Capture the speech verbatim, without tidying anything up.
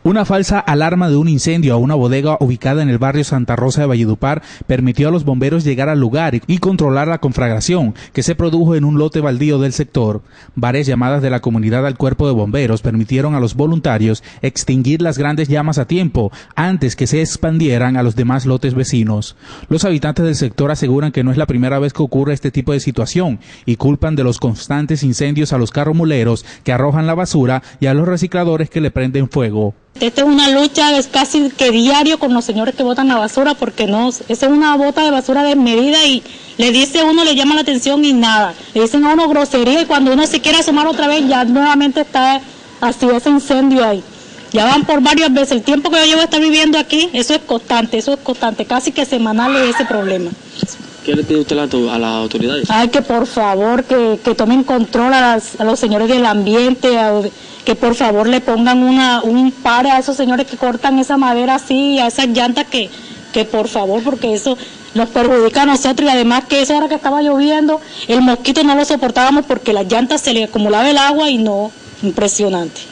Una falsa alarma de un incendio a una bodega ubicada en el barrio Santa Rosa de Valledupar permitió a los bomberos llegar al lugar y controlar la conflagración que se produjo en un lote baldío del sector. Varias llamadas de la comunidad al cuerpo de bomberos permitieron a los voluntarios extinguir las grandes llamas a tiempo antes que se expandieran a los demás lotes vecinos. Los habitantes del sector aseguran que no es la primera vez que ocurre este tipo de situación y culpan de los constantes incendios a los carromuleros que arrojan la basura y a los recicladores que le prenden fuego. Esta es una lucha es casi que diario con los señores que botan la basura, porque no, esa es una bota de basura desmedida y le dice a uno, le llama la atención y nada. Le dicen a uno grosería y cuando uno se quiere asomar otra vez ya nuevamente está así ese incendio ahí. Ya van por varias veces, el tiempo que yo llevo a estar viviendo aquí, eso es constante, eso es constante, casi que semanal es ese problema. ¿Qué le pide usted a, a las autoridades? Ay, que por favor, que, que tomen control a, las, a los señores del ambiente, a, que por favor le pongan una, un par a esos señores que cortan esa madera así, a esas llantas, que, que por favor, porque eso nos perjudica a nosotros, y además que esa hora que estaba lloviendo, el mosquito no lo soportábamos porque las llantas se le acumulaba el agua y no, impresionante.